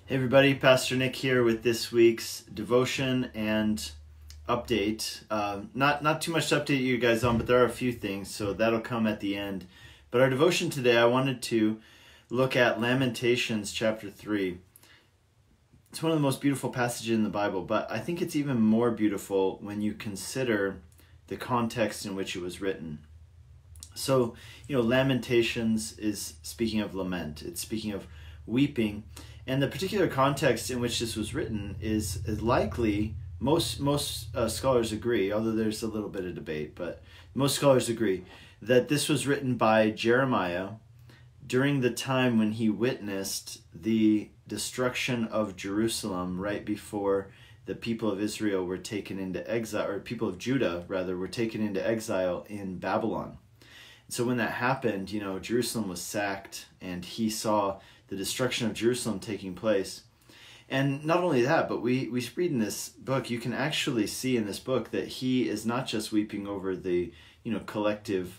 Hey everybody, Pastor Nick here with this week's devotion and update. Not too much to update you guys on, but there are a few things, so that'll come at the end. But our devotion today, I wanted to look at Lamentations chapter 3. It's one of the most beautiful passages in the Bible, but I think it's even more beautiful when you consider the context in which it was written. So, Lamentations is speaking of lament. It's speaking of weeping. And the particular context in which this was written is likely, most scholars agree, although there's a little bit of debate, but most scholars agree that this was written by Jeremiah during the time when he witnessed the destruction of Jerusalem right before the people of Israel were taken into exile, or people of Judah, rather, were taken into exile in Babylon. So when that happened, Jerusalem was sacked, and he saw the destruction of Jerusalem taking place. And not only that, but we read in this book, you can actually see in this book that he is not just weeping over the collective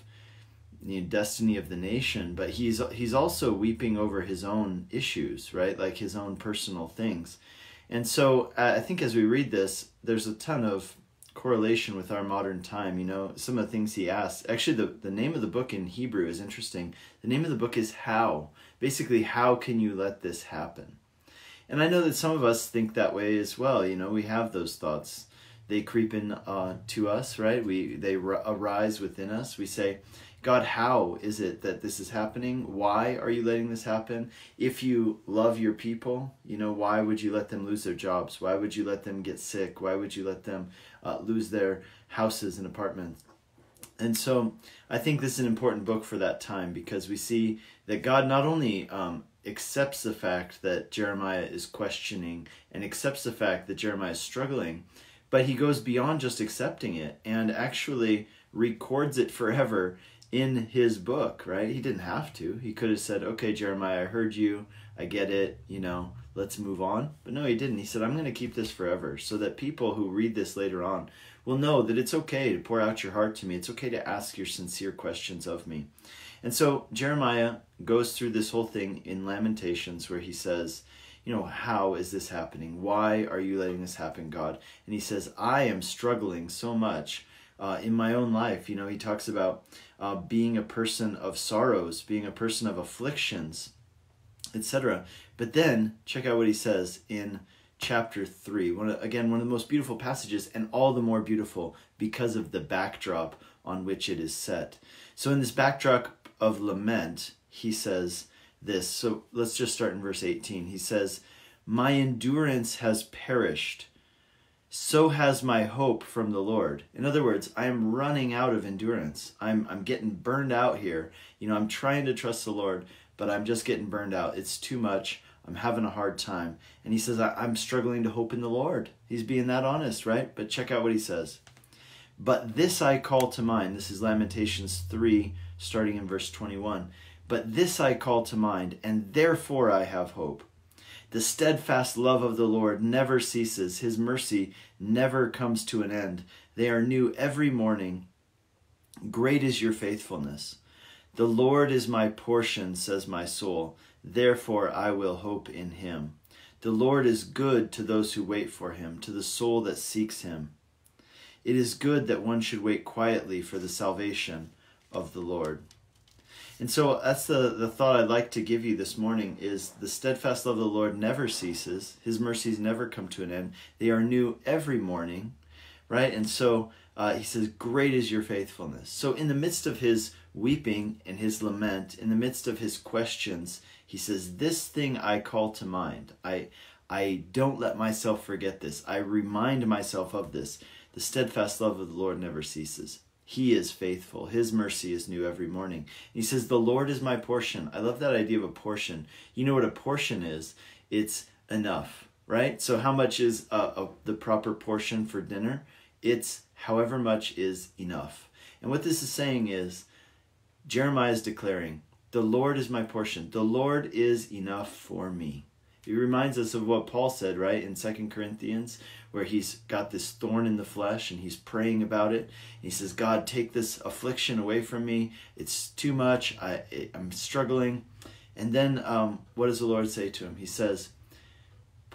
destiny of the nation, but he's also weeping over his own issues, right? Like his own personal things. And so I think as we read this, there's a ton of correlation with our modern time. Some of the things he asks. Actually, the name of the book in Hebrew is interesting. The name of the book is How. Basically, how can you let this happen? And I know that some of us think that way as well. We have those thoughts. They creep in to us, right? They arise within us. We say, God, how is it that this is happening? Why are you letting this happen? If you love your people, why would you let them lose their jobs? Why would you let them get sick? Why would you let them lose their houses and apartments? And so I think this is an important book for that time, because we see that God not only accepts the fact that Jeremiah is questioning and accepts the fact that Jeremiah is struggling, but he goes beyond just accepting it and actually records it forever in his book, right? He didn't have to. He could have said, okay, Jeremiah, I heard you. I get it. Let's move on. But no, he didn't. He said, I'm going to keep this forever so that people who read this later on will know that it's okay to pour out your heart to me. It's okay to ask your sincere questions of me. And so Jeremiah goes through this whole thing in Lamentations where he says, how is this happening? Why are you letting this happen, God? And he says, I am struggling so much in my own life. He talks about being a person of sorrows, being a person of afflictions, etc. But then check out what he says in chapter 3. One of the most beautiful passages, and all the more beautiful because of the backdrop on which it is set. So in this backdrop of lament, he says this. So let's just start in verse 18. He says, my endurance has perished, so has my hope from the Lord. In other words, I am running out of endurance. I'm getting burned out here. I'm trying to trust the Lord, but I'm just getting burned out. It's too much. I'm having a hard time. And he says, I'm struggling to hope in the Lord. He's being that honest, right? But check out what he says. But this I call to mind. This is Lamentations 3, starting in verse 21. But this I call to mind, and therefore I have hope. The steadfast love of the Lord never ceases. His mercy never comes to an end. They are new every morning. Great is your faithfulness. The Lord is my portion, says my soul. Therefore I will hope in him. The Lord is good to those who wait for him, to the soul that seeks him. It is good that one should wait quietly for the salvation of the Lord. And so that's the thought I'd like to give you this morning is the steadfast love of the Lord never ceases. His mercies never come to an end. They are new every morning, right? And so he says, great is your faithfulness. So in the midst of his weeping and his lament, in the midst of his questions, he says, this thing I call to mind. I don't let myself forget this. I remind myself of this. The steadfast love of the Lord never ceases. He is faithful. His mercy is new every morning. And he says, the Lord is my portion. I love that idea of a portion. You know what a portion is? It's enough, right? So how much is the proper portion for dinner? It's however much is enough. And what this is saying is, Jeremiah is declaring, the Lord is my portion. The Lord is enough for me. It reminds us of what Paul said, right, in 2 Corinthians, where he's got this thorn in the flesh and he's praying about it. He says, God, take this affliction away from me. It's too much. I'm struggling. And then what does the Lord say to him? He says,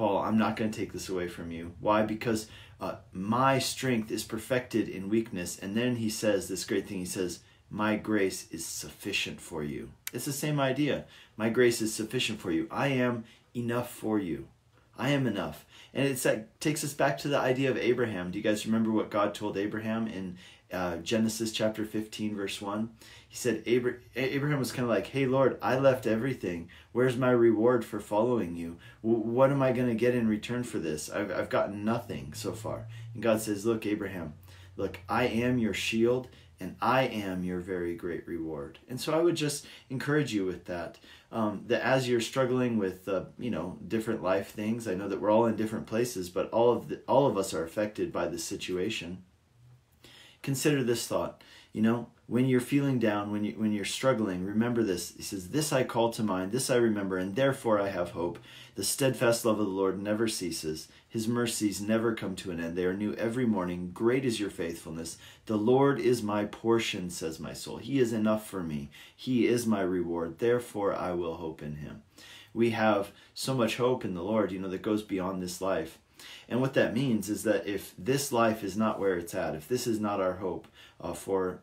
Paul, I'm not going to take this away from you. Why? Because my strength is perfected in weakness. And then he says this great thing. He says, my grace is sufficient for you. It's the same idea. My grace is sufficient for you. I am enough for you. I am enough. And that takes us back to the idea of Abraham. Do you guys remember what God told Abraham in Genesis chapter 15, verse 1? He said, Abraham was kind of like, hey, Lord, I left everything. Where's my reward for following you? What am I going to get in return for this? I've gotten nothing so far. And God says, look, Abraham, look, I am your shield, and I am your very great reward. And so I would just encourage you with that, that as you're struggling with, different life things, I know that we're all in different places, but all of us are affected by this situation. Consider this thought, when you're feeling down, when you're struggling, remember this. He says, this I call to mind, this I remember, and therefore I have hope. The steadfast love of the Lord never ceases. His mercies never come to an end. They are new every morning. Great is your faithfulness. The Lord is my portion, says my soul. He is enough for me. He is my reward. Therefore I will hope in him. We have so much hope in the Lord, that goes beyond this life. And what that means is that if this life is not where it's at, if this is not our hope for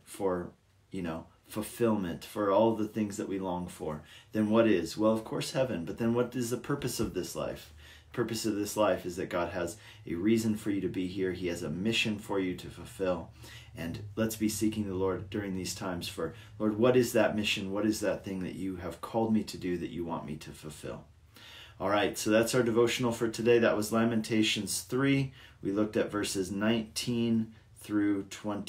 fulfillment, for all the things that we long for, then what is? Well, of course, heaven. But then what is the purpose of this life? The purpose of this life is that God has a reason for you to be here. He has a mission for you to fulfill. And let's be seeking the Lord during these times for, Lord, what is that mission? What is that thing that you have called me to do that you want me to fulfill? All right, so that's our devotional for today. That was Lamentations 3. We looked at verses 19 through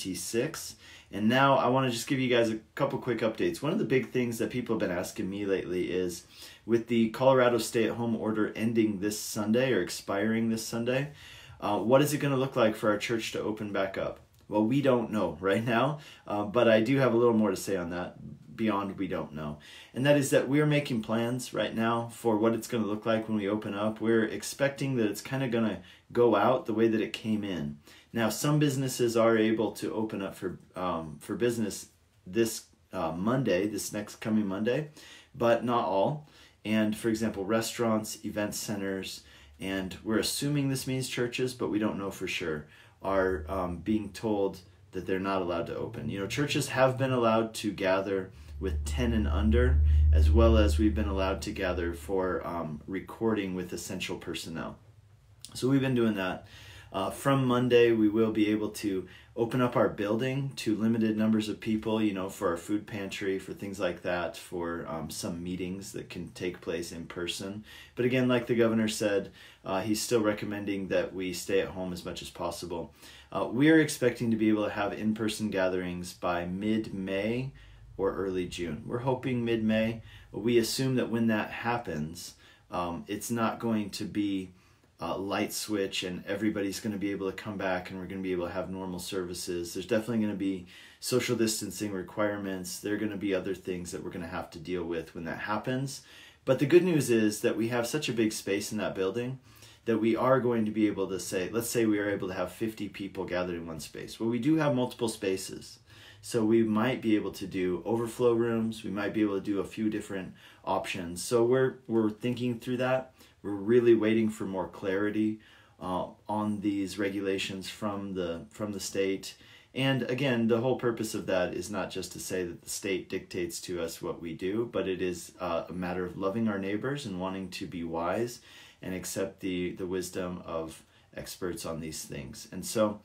26. And now I want to just give you guys a couple quick updates. One of the big things that people have been asking me lately is, with the Colorado stay-at-home order ending this Sunday or expiring this Sunday, what is it going to look like for our church to open back up? Well, we don't know right now, but I do have a little more to say on that. Beyond we don't know. And that is that we're making plans right now for what it's going to look like when we open up. We're expecting that it's kind of going to go out the way that it came in. Now, some businesses are able to open up for business this Monday, this next coming Monday, but not all. And for example, restaurants, event centers, and we're assuming this means churches, but we don't know for sure, are being told that they're not allowed to open. Churches have been allowed to gather with 10 and under, as well as we've been allowed to gather for recording with essential personnel. So we've been doing that. From Monday, we will be able to open up our building to limited numbers of people, for our food pantry, for things like that, for some meetings that can take place in person. But again, like the governor said, he's still recommending that we stay at home as much as possible. We're expecting to be able to have in-person gatherings by mid-May or early June. We're hoping mid-May. We assume that when that happens, it's not going to be a light switch and everybody's going to be able to come back and we're going to be able to have normal services. There's definitely going to be social distancing requirements. There are going to be other things that we're going to have to deal with when that happens. But the good news is that we have such a big space in that building that we are going to be able to say, let's say we are able to have 50 people gathered in one space. Well, we do have multiple spaces. So we might be able to do overflow rooms. We might be able to do a few different options. So we're thinking through that. We're really waiting for more clarity on these regulations from the state. And again, the whole purpose of that is not just to say that the state dictates to us what we do, but it is a matter of loving our neighbors and wanting to be wise and accept the wisdom of experts on these things. And so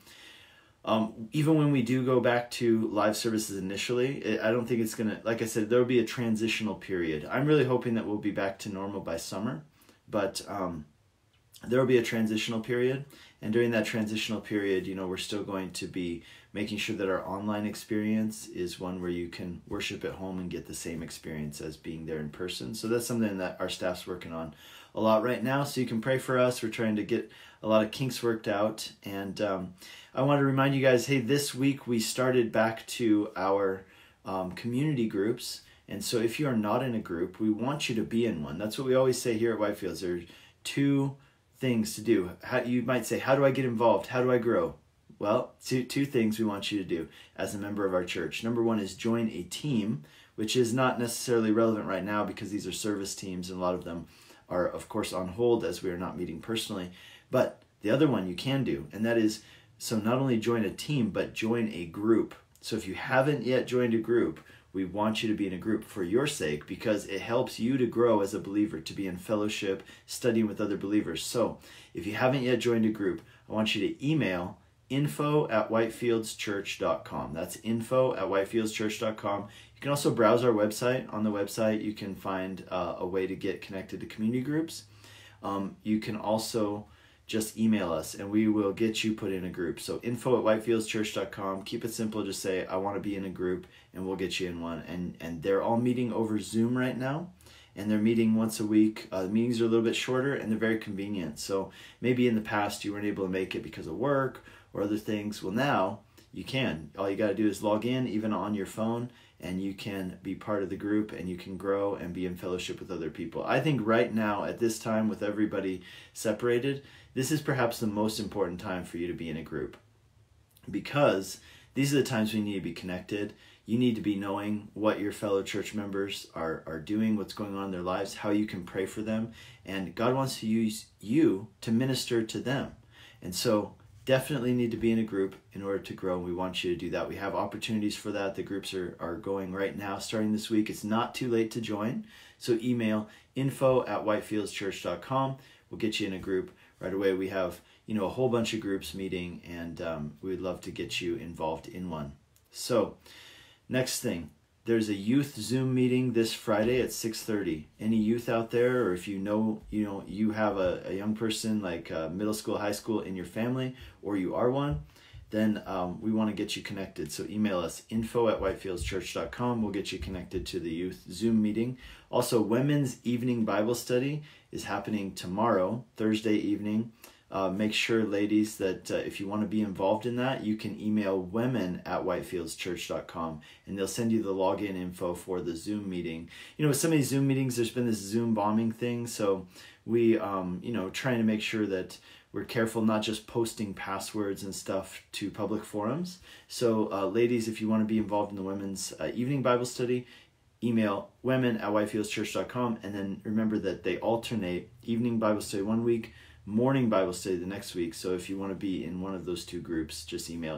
even when we do go back to live services initially, I don't think it's going to, like I said, there will be a transitional period. I'm really hoping that we'll be back to normal by summer, but there will be a transitional period. And during that transitional period, we're still going to be making sure that our online experience is one where you can worship at home and get the same experience as being there in person. So that's something that our staff's working on a lot right now. So you can pray for us. We're trying to get a lot of kinks worked out. And I want to remind you guys, hey, this week we started back to our community groups. And so if you are not in a group, we want you to be in one. That's what we always say here at Whitefields. There's two things to do. You might say, how do I get involved? How do I grow? Well, two things we want you to do as a member of our church. Number one is join a team, which is not necessarily relevant right now because these are service teams and a lot of them are, of course, on hold as we are not meeting personally. But the other one you can do, and that is, so not only join a team, but join a group. So if you haven't yet joined a group, we want you to be in a group for your sake, because it helps you to grow as a believer, to be in fellowship, studying with other believers. So if you haven't yet joined a group, I want you to email info@whitefieldschurch.com. That's info@whitefieldschurch.com. You can also browse our website. On the website, you can find a way to get connected to community groups. You can also just email us and we will get you put in a group. So info@whitefieldschurch.com. Keep it simple. Just say, I want to be in a group, and we'll get you in one. And they're all meeting over Zoom right now, and they're meeting once a week. The meetings are a little bit shorter, and they're very convenient. So maybe in the past you weren't able to make it because of work or other things. Well, now you can. All you got to do is log in, even on your phone, and you can be part of the group, and you can grow and be in fellowship with other people. I think right now, at this time, with everybody separated, this is perhaps the most important time for you to be in a group, because these are the times we need to be connected. You need to be knowing what your fellow church members are doing, what's going on in their lives, how you can pray for them, and God wants to use you to minister to them. And so definitely need to be in a group in order to grow. We want you to do that. We have opportunities for that. The groups are going right now, starting this week. It's not too late to join. So email info@whitefieldschurch.com. We'll get you in a group right away. We have, a whole bunch of groups meeting, and we'd love to get you involved in one. So next thing, there's a youth Zoom meeting this Friday at 6:30. Any youth out there, or if you have a young person like middle school, high school in your family, or you are one, then we want to get you connected. So email us, info@whitefieldschurch.com. We'll get you connected to the youth Zoom meeting. Also, Women's Evening Bible Study is happening tomorrow, Thursday evening. Make sure, ladies, that if you want to be involved in that, you can email women@whitefieldschurch.com, and they'll send you the login info for the Zoom meeting. With some of these Zoom meetings, there's been this Zoom bombing thing, so we, trying to make sure that we're careful not just posting passwords and stuff to public forums. So, ladies, if you want to be involved in the Women's Evening Bible Study, email women@whitefieldschurch.com, and then remember that they alternate evening Bible study one week, morning Bible study the next week. So if you want to be in one of those two groups, just email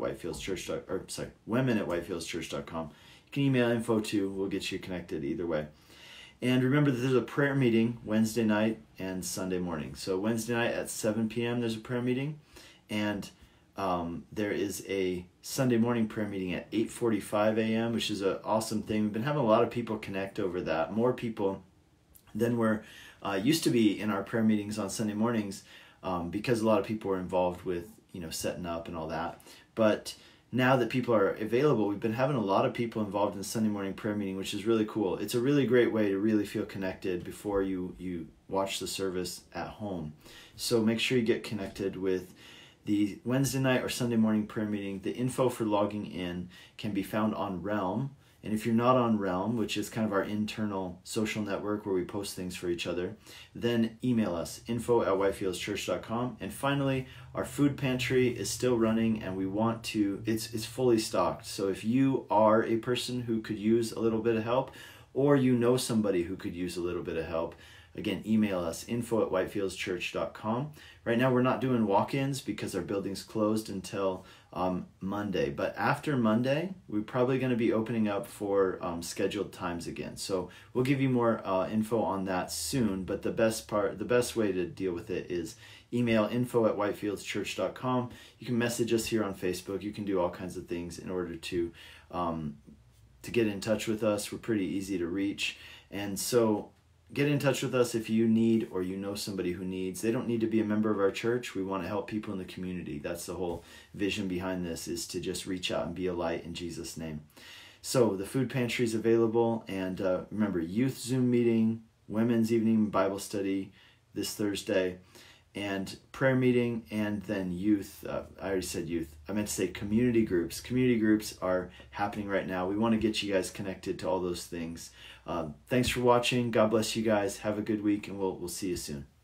women@whitefieldschurch.com. You can email info too. We'll get you connected either way. And remember that there's a prayer meeting Wednesday night and Sunday morning. So Wednesday night at 7 p.m. there's a prayer meeting, and there is a Sunday morning prayer meeting at 8:45 a.m., which is an awesome thing. We've been having a lot of people connect over that. More people than we're used to be in our prayer meetings on Sunday mornings, because a lot of people are involved with setting up and all that. But now that people are available, we've been having a lot of people involved in the Sunday morning prayer meeting, which is really cool. It's a really great way to really feel connected before you watch the service at home. So make sure you get connected with the Wednesday night or Sunday morning prayer meeting. The info for logging in can be found on Realm. And if you're not on Realm, which is kind of our internal social network where we post things for each other, then email us, info@whitefieldschurch.com. And finally, our food pantry is still running, and we want to, it's fully stocked. So if you are a person who could use a little bit of help, or you know somebody who could use a little bit of help, again, email us, info@whitefieldschurch.com. Right now, we're not doing walk-ins because our building's closed until Monday. But after Monday, we're probably going to be opening up for scheduled times again. So we'll give you more info on that soon. But the best way to deal with it is email info@whitefieldschurch.com. You can message us here on Facebook. You can do all kinds of things in order to get in touch with us. We're pretty easy to reach. And so get in touch with us if you need, or you know somebody who needs. They don't need to be a member of our church. We want to help people in the community. That's the whole vision behind this, is to just reach out and be a light in Jesus' name. So the food pantry is available. And remember, youth Zoom meeting, women's evening Bible study this Thursday, and prayer meeting, and then youth. I already said youth. I meant to say community groups. Community groups are happening right now. We want to get you guys connected to all those things. Thanks for watching. God bless you guys. Have a good week, and we'll see you soon.